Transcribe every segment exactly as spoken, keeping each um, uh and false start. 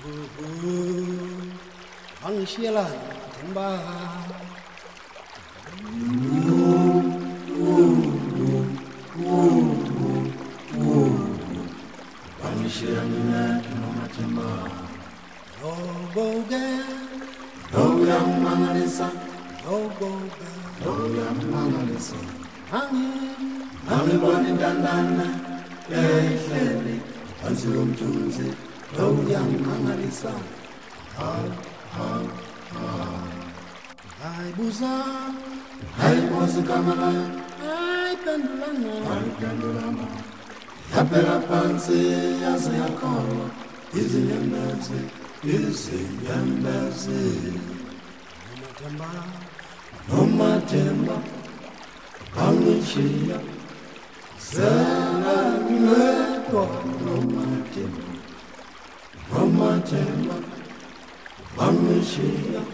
Angishiyela themba Angishiyela noma themba Loboge Loyamangalisa Loboge Loyamangalisa Hangi Angibona intandane ehleli phansi komthunzi Loyamangalisa Ha ha ha Hayi buza Hayi buza kamala Hayi pendulana Hayi pendulana Yaphela phansi yaze yakhola izinyembezi izinyembezi nomathemba nomathemba bangishiya selangedwa nomathemba nomathemba bangishiya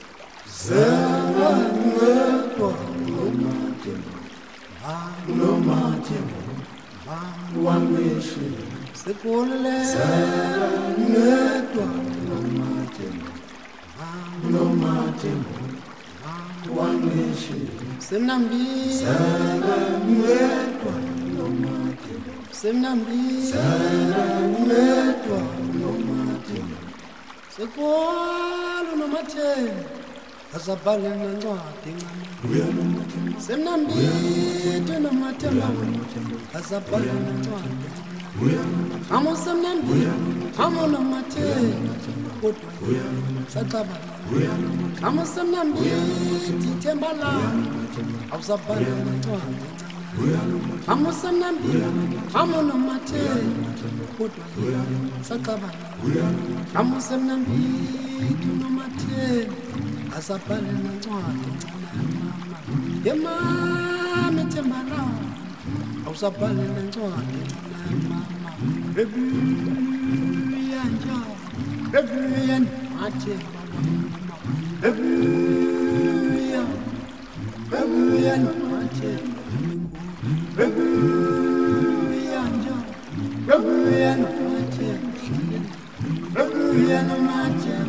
selangedwa nomathemba nomathemba bangishiya Sekulele Senedwa Nomathemba Nomathemba Wangishi Semnambi Senedwa Nomathemba Semnambi Senedwa Nomathemba Sekulele Nomathemba Azabhale nencwadi ngami Semnambi Nomathemba Azabhale nencwadi Amo semnambi, amo namate, sataba. Amo semnambi, titembala, awzabana natwana. Amo semnambi, amo namate, sataba. Amo semnambi, tunamate, azabana natwana. Yema mitembala, awzabana natwana. Baby, anja, baby, and mate, baby, baby, and mate, baby, anja, baby, and mate, baby, and mate.